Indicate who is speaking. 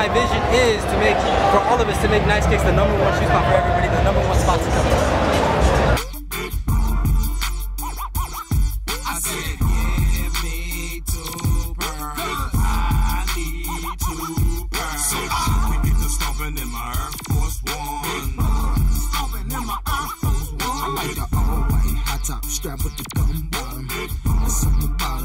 Speaker 1: my vision is to make, for all of us, to make Nicekicks the #1 shoe spot for everybody, the #1 spot to come.
Speaker 2: I said, give me 2 pearls. I need 2 pearls. So I get to stomping in my Air Force One. Stomping in my Air Force One. I like the all white high top strap with the gum bottom. There's something about